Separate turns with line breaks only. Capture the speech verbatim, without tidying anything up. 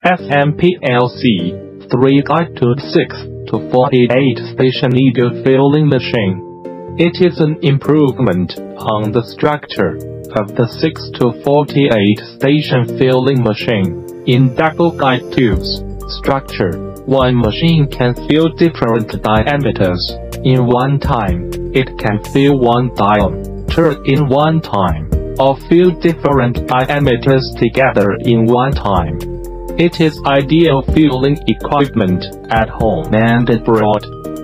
S M P L C three guide to six to forty-eight station needle filling machine. It is an improvement on the structure of the six to forty-eight station filling machine. In double guide tubes structure, one machine can fill different diameters in one time. It can fill one diameter in one time, or fill different diameters together in one time. It is ideal filling equipment at home and abroad.